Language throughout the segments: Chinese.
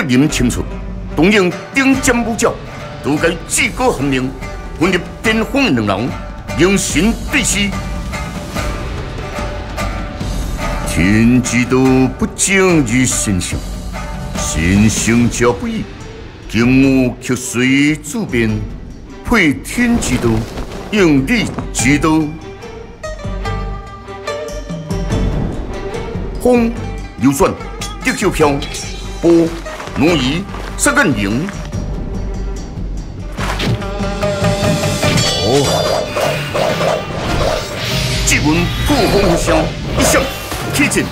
名清楚，东营顶尖武将都该自告奋勇，混入巅峰的两人，英神对视。天知道不正于神圣，神圣交不义，金吾却随主变，配天之道，应理之道。风流转，地球飘，波挪移，杀人赢。只闻破风一声，一响起阵。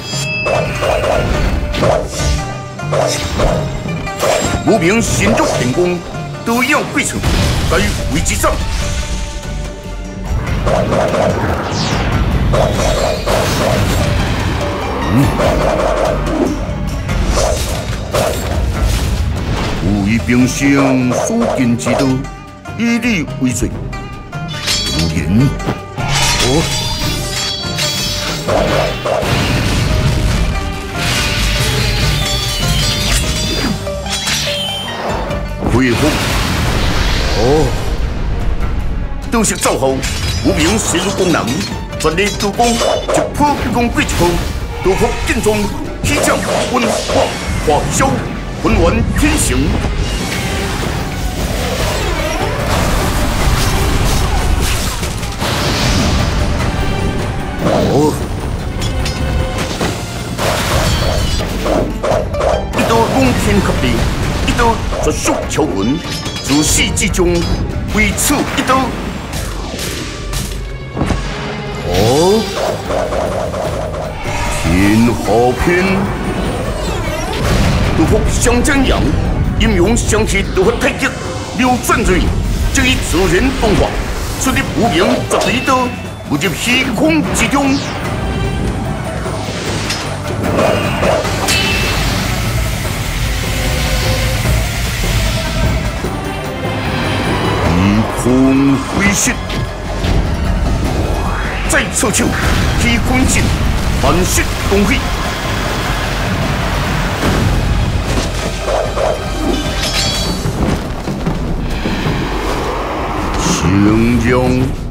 无名神足天宫，都要归程，该为之战。有以平生所见之道，以理为最。无言。恢复。都是造后，无名射入功能，全力助攻，一波攻过一波，都服剑中，起将温化化消，魂完天行。一刀攻天克地，一刀绝速求魂，自始至终为此一刀。天河篇，独服相真阳，阴阳相气，独服太极，流转瑞，这一自然动化，出入无名绝对刀，不入虚空之中。虚空飞逝，再撤手，虚空尽，万世东飞。清凉。